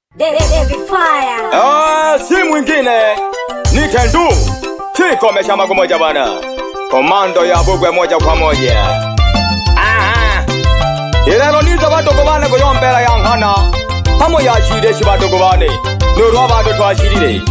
Si mwingine ni Kendu. Komesha mago moja bana. Komando ya bugwe moja kwa moja. Ilelo niza batoko bana kuyombela yanghana. Hamo ya shide shi batoko bane. Nurwa bato twa shirire.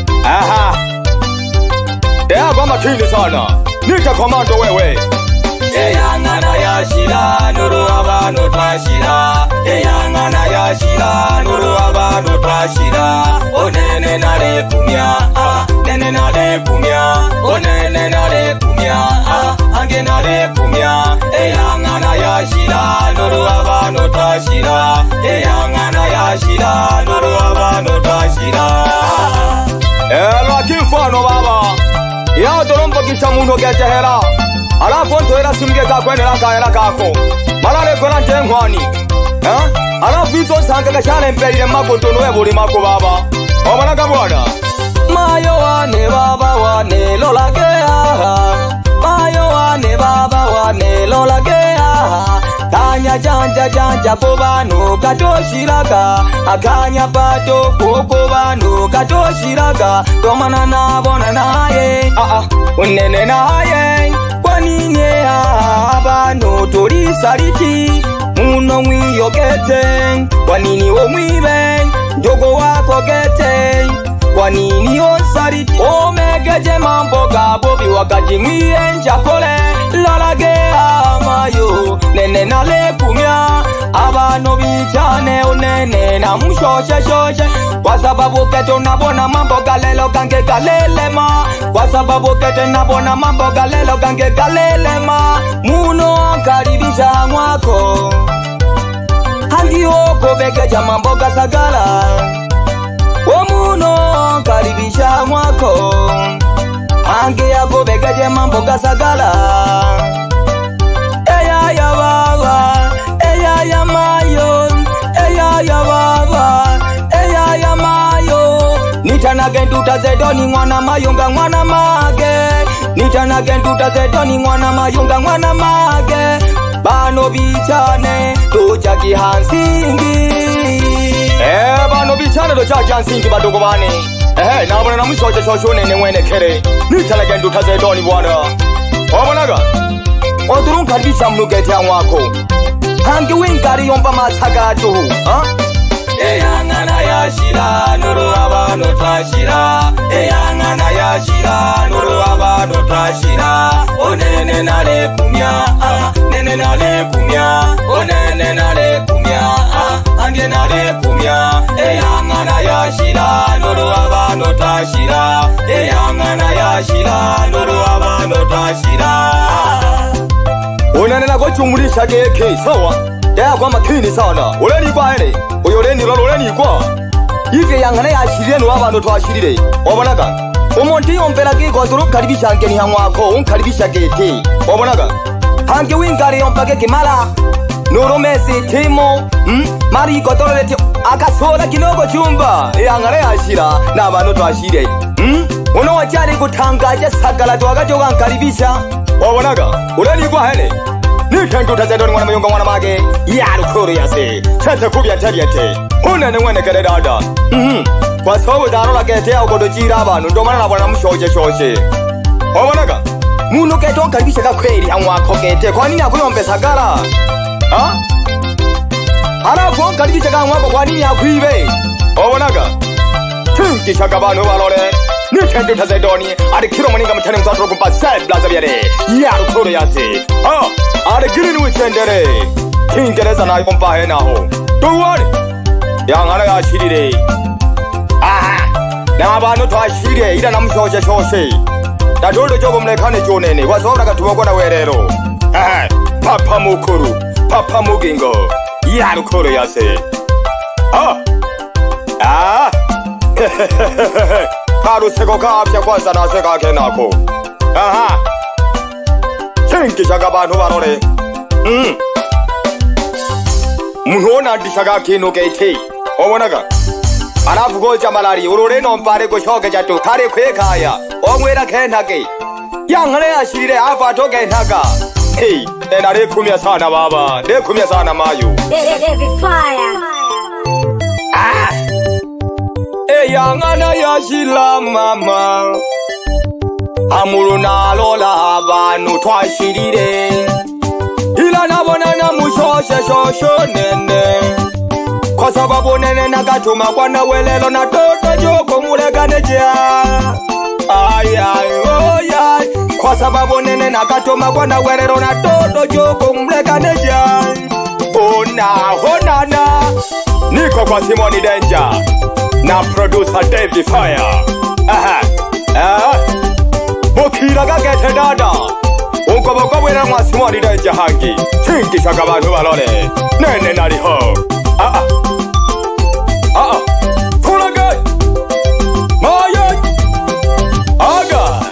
Dea kwa makini sana. Nika komando wewe. Eyangana ya shira nuru abano twashira. Eyangana ya shira nuru abano twashira. Onene nale kumya, nene nale kumya. Onene nale kumya, ange nale kumya. Eyangana ya shira nuru abano twashira. Eyangana ya shira nuru abano twashira. Lakini mfano baba. Ya dorombo kisa muno gete hela. Alafu onto era simge kakwene laka era kako. Malale kwa nte ngwani. Alafu iso sanga kachale mpelile mako tonoe buli mako baba. Omanaka bwana. Mayo wane baba wane lolagea. Mayo wane baba wane lolagea. Kanya janja janja pobano katoshiraga. Akanya pato koko bano katoshiraga. Tomana na bona naye. Unene naye. Kwanine abano tori sariti. Muno mwiyogete. Kwanini omwibe. Jogo wako gete. Kwanini osariti. Omegeje mambo gabobi wakati mwienja kole. Lalagea mayo. Nene nale kumya. Abano bichane unene na mshoshe shoshe. Kwa sababu keto nabona mambo galelo kange galelema. Kwa sababu keto nabona mambo galelo kange galelema. Muno karibisha mwako. Handi oko begeja mambo gasagala. Muno karibisha mwako. Ange yako begeje mambo gasagala. Eya ya baba. Eya ya mayo. Eya ya baba. Eya ya mayo. Nitanage NDUTA zedoni mwana mayunga mwana mage. Nitanage NDUTA zedoni mwana mayunga mwana mage. Bano bichane doja kihansingi. Bano bichane doja kihansingi badogo bane. Nabona na mwishoche choshone ne mwene kere. Nitanage NDUTA zedoni bwana. Omonaga. Odurun karibisha mnugete wako. Hangi wingari yomba matagatu. Eyangana ya shira nuru abano twashira. Eyangana ya shira nuru abano twashira. Onene nale kumya, nene nale kumya. Onene nale kumya, ange nale kumya. Eyangana ya shira nuru abano twashira. Eyangana ya shira nuru abano twashira. Onene chumulisha keke sawa. Dea kwa makini sana. Oleni kwa hele. Oyoleni lolo oleni kwa. Ife yangana ya shirire no abantu twashirire. Obonaga. Omonti yompera kiko turu karibisha ngeni hamwako unkaribisha gete. Obonaga. Hange wingari yompage kimala. Nuru mesi timo. Mari kotorete akasola kinogo chumba. Yangana ya shira na abantu twashire. Uno wachari kutangaje sagala twagajoga nkaribisha. Obonaga. Oleni kwa hele. NDUTA zedoni mwana mayunga mwana mage. Yarukuru yase. Chete kubya tabiyate. Unene mwene kere dada. Kwa sababu darola gete ya ukodojira abantu. Ndomana na wana mshoje shoshe. Obonaga. Muno gete onkaribisha kakweli hamwako gete. Kwa nini akuyombe sagara? Halafu onkaribisha hamwako kwa nini akuibe? Obonaga. Tunkisha kabano balole. NDUTA zedoni. Adi kiro mwaninga mtane mtatu kumpa sel blaza vyade. Yarukuru yase. Ade gilini wichendere. Kingereza na ikompa hena ho. Tuwari. Yangana ya shirire. Na abantu twashire ida namshoshe shoshe. Dadolo jogo mlekane jonene. Wasobra katuwako na werero. Papa mukuru. Papa mugingo. Yarukuru yase. Karu seko kaapya kwanza na seka kenako. Chinki abantu barore. Muhona dishaga kino gete. Obonaga. Alafu goja malari urore no mpare go shoge jatu kare kwekaya. Omwera kenake. Yangane ashirire afa toge ntaka. Nare kumya sana baba. Ne kumya sana mayu. eyangana yashila mama amuru nalola abantu twashirire ila nabonana mushoshe shosho nene kwa sababu nene nakatuma kwa nawelelo na toto joko muleganeja ay ay ay kwa sababu nene nakatuma kwa nawelelo na toto joko muleganeja honana niko kwa Simoni Danger na producer David Fire bukira gagete dada uko bokobwera mwa Simoni Danger hangi tingishaga abantu balole nene naliho Fulagay Maya Aga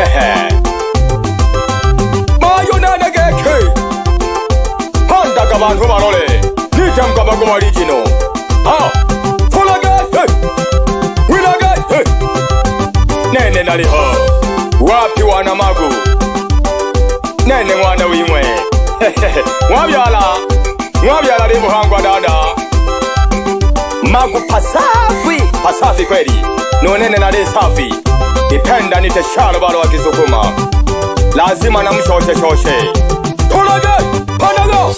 Mayo nane geke Honda gabantu balole Nitam gabago original Fulagay Wilagay Nene naliho Wapi wana magu Nene mwana wimwe Mwabyala limu hangwa dada Magu pasafi kweli Nonene na safi Dipenda nite shalo balo wa Kisukuma Lazima na mshoshe shoshe Tulage, panago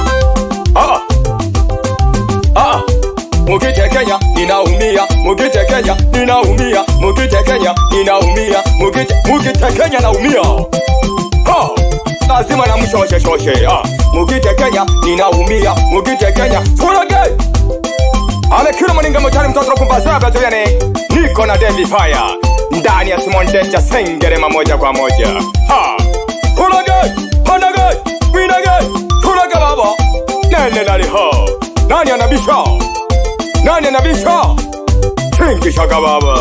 Mukite Kenya, ninaumia Mukite Kenya, ninaumia Mukite Kenya, ninaumia Mukite Kenya, naumia Lazima na mshoshe shoshe Mukite Kenya, ninaumia Mukite Kenya, tulage Amekira maninga mchani mtoto kumbazana kwa tuyane Niko na David Fire Ndani ya Simoni Danger sengerema moja kwa moja Tulage, panage, winage Tulage baba Nene naliho Nani anabisha Nani anabisha Tingishaga baba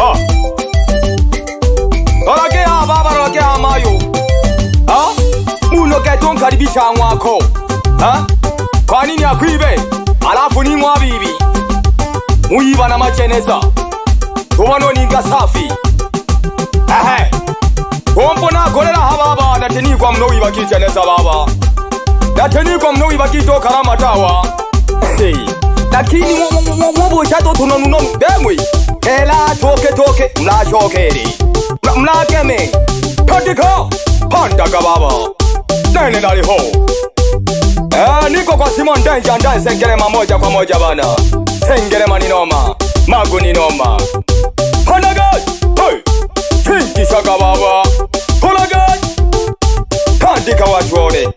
Rolakea baba rolakea mayo Muno keton karibisha mwako Kwa nini akwibe Alafu ni mwa bibi Muiba na macheneza Tubano ninga safi Kompo na kolera hababa Nateni kwa mno iba kicheneza baba Nateni kwa mno iba kito karama tawa Lakini mwabu chato tunanunonu Demwi Hela toke Mla chokeri Mla keme Katika Pandaga baba Nene naliho niko kwa Simoni Danger ndani sengerema moja kwa moja bana Sengerema ni noma Magu ni noma Panagay Tingishaga baba Panagay Kandika watuone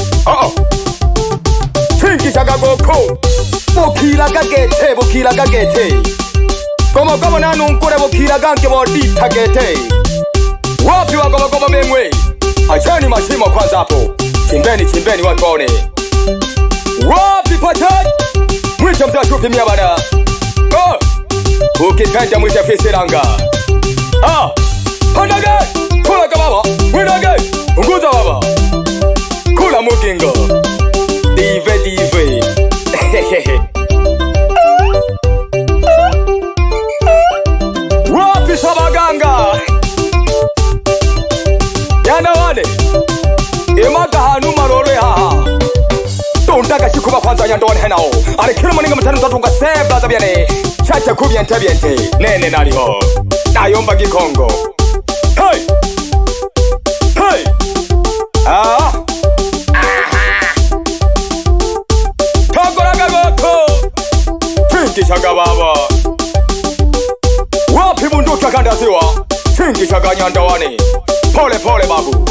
Tingishaga goko Bukira gagete Komo nanu nkure bukira ganke bodita gete Wapi wagoba memwe Achani mashimo kwanza hapo Chimbeni watuone Wapi patai Mwisha mzwa shupi miya bada Ukipenda mwisha fisiranga Pandage Kula kababa Winage Unguza baba Kula mugingo Dive Wapi sabaganga Yana wane Imaka hanu marore haha Tundaka chikuba kwanza nyandoone henao Ale kila maninga mtani mtatunga sebla za biane Chacha kubiente Nene naliho Nayomba gikongo Hey Kagoraga goko Tingishaga baba Wapi bunduka kanda ziwa Tingishaga nyandoone Pole babu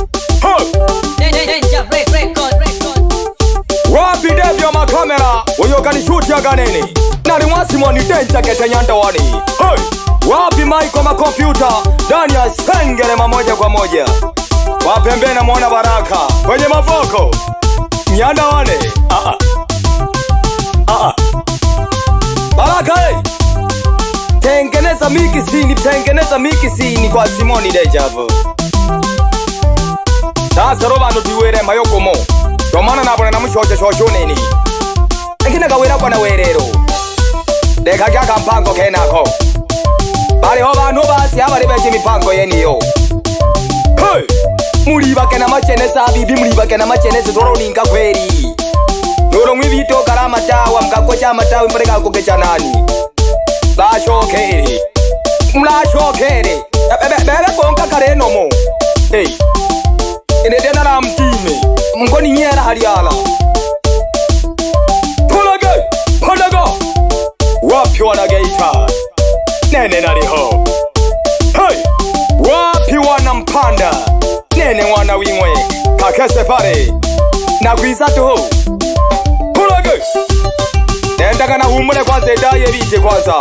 Wapi devyo makamera Uyogani shuti ya ganeni Nari mwa Simoni Danger kete nyandawani Wapi MAICO makompyuta Dani ya sengerema moja kwa moja Wapembe na mwana baraka Kwenye mavoko Nyandawane Baraka Tengeneza mikisini kwa Simoni Danger Sasa roba ndo tiwere mayoko mo Tomana nabone na mshoche shosho nini Ekina kawera kwa na werero Deka kaka mpango kenako Bale hoba basi abale beche mipango yeniyo Mulibake na machenesa bibi mulibake na machenesa Toro ninga kweri Noro mwivito karama chawa mkakwe cha matawi mbreka kukecha nani La shokere. Mla shokere. Bere bonka kare no mo. Hey. Ine dena na mtime. Mngoni nyera haliala. Tolage. Polago. Wapi wanageita. Nene naliho. Hey. Wapi wanampanda. Nene wana wimwe. Kakese pare. Na kwisa tuho. Tolage. Nenda kana humule kwanza daye biche kwanza.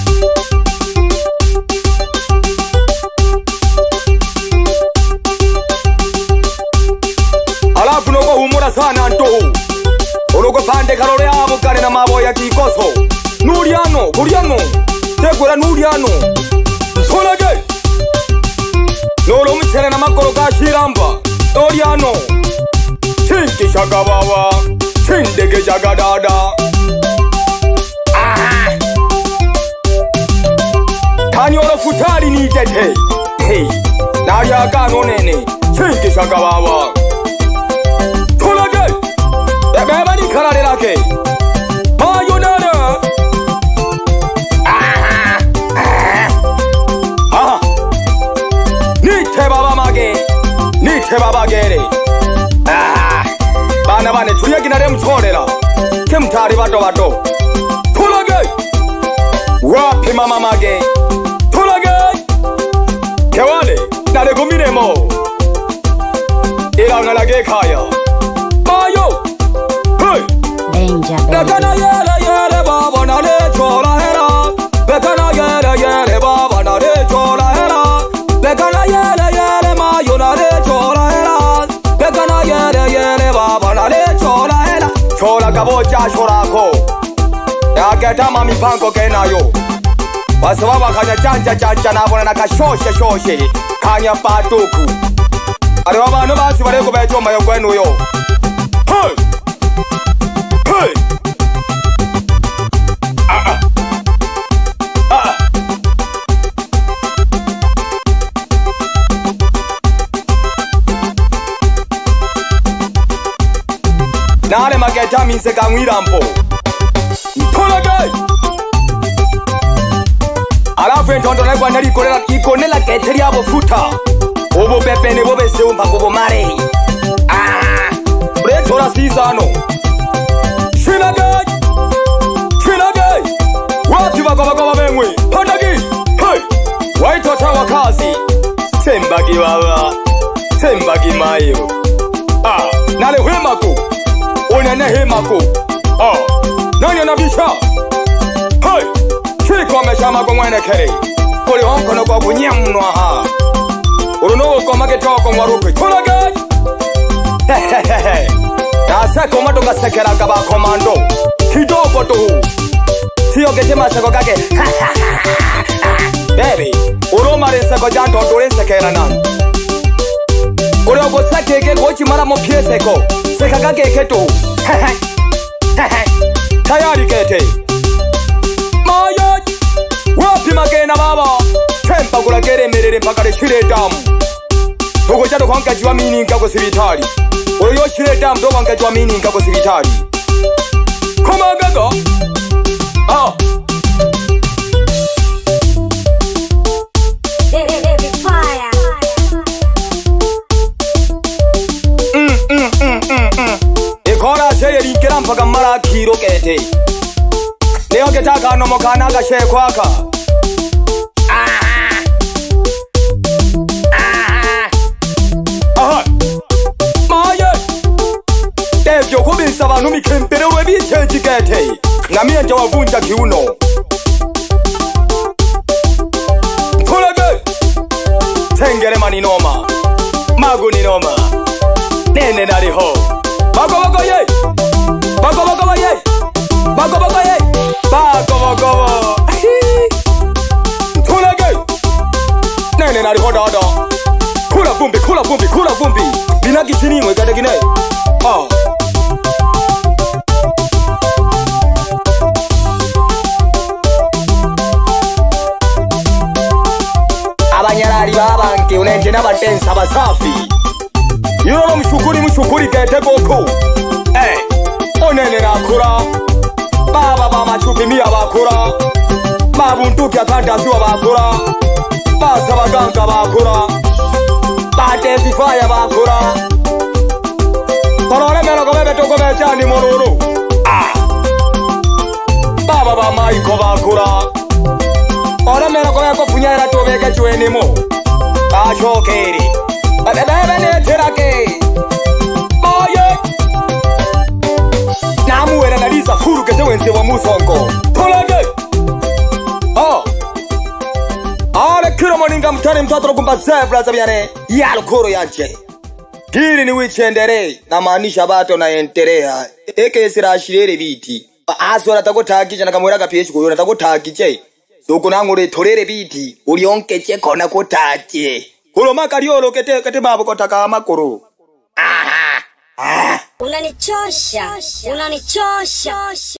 Alafu noko humura sana ntohu. Ologo pande karole abo kare na mabo ya kikoso. Nuriano, kuriano. Tegura nuriano. Tolage. Nolo mchele na makoro ka shiramba. Nuriano. Chinki shakabawa. Chindege jagadada. Kanyoro futari ni tete. Hey. Naya kano nene. Chinki shakabawa. Tolage. Beba ni karare lake. Mayonara. Nite baba mage. Nite baba gere. Bana bane tuya kinare mchorera. Kemtari bato bato. Tolage. Wapi mama mage. Tolage. Kewale. Nare gumire mo. Ila ngalage kaya. Mayo. Hey. Danger, baby. Bekana yere baba na le chola hera. Bekana yere baba na le chola hera. Bekana yere mayo na le chola hera. Bekana yere baba na le chola hera. Chola kabocha chola ko. Ya keta mami panko kenayo. Wasababa kanya chanja na bona na kashoshe. Kanya patuku. Ari baba no basi bare ko becho mayo kwenu yo. Hey. Hey. Nale mageta minse kangwirampo. Tolage. Alafu ntondo na kwa nali ikonela keteri abo futa. Obo pepe ne bobe se umpa bobo mare. Pretora sizano. Shinage. Wapi bako bemwe. Pandagi. Hey. Waito tawa kazi. Tembagi baba. Tembagi mayo. Nale hemako. Onene hemako. Nani anabisha? Hey. Chiko ameshama kwa mwene kere. Kuli honko kwa bunyamno aha. Urunogo kwa magetao kwa mwarupe. Tolage. Hehehehe. Naseko matoka sekera kaba komando. Kidoko tuhu. Siyo gechema seko kake. Baby. Uroma re seko janto dore sekera nan. Urogo sekeke gochi mara mo pie seko. Seka kake ketu. Tayari kete. Maya. Wapi magena baba. Tempa kula gere merere mpaka shire damu. Ugo chato kwa nkajua mini nkako sibitari. Uyo shire damu do nkajua mini nkako sibitari. Koma gaga. Fire. Ikora cheye likera mpaka mara kiro kete. Leo ketaka no mokana ga she kwaka. Maye. Devyo kubisa abantu mikempere webiche tikete. Ngamie nje wavunja kiuno. Tolage. Tengere mani noma. Magu ni noma. Nene naliho. Bago ye. Bago ye. Bago. Tolage. Nene naliho dada. Kula vumbi. Binagi chini mwe kade gine. Abanyarari babanke unenje n'abatensa basafi. Yoro mshukuri kete boko. Onene nakura. Baba mama chupimia bakura. Babu buntuki akanda ziwa bakura basa baganga bakura badefifaya bakura korore melo kobebe tokobe chani mororo baba ba MAICO bakura ora melo kobebe kofunyera tobeke chwenimo ashokeri bebe ne terake oye namuwera nalisa furu kete wenze wa musongo tolande kira moninga mtani mtoto kumba zebra zabiane ya lukoro yanche hili ni wichendere na maanisha bato na enterea eke sira shirere biti aso natakotaki na kamwera kapieshi kuyo natakotaki che soko nangure torere biti ulionke che kona kotache hulo makariolo kete babo kotaka makoro Unanichosha.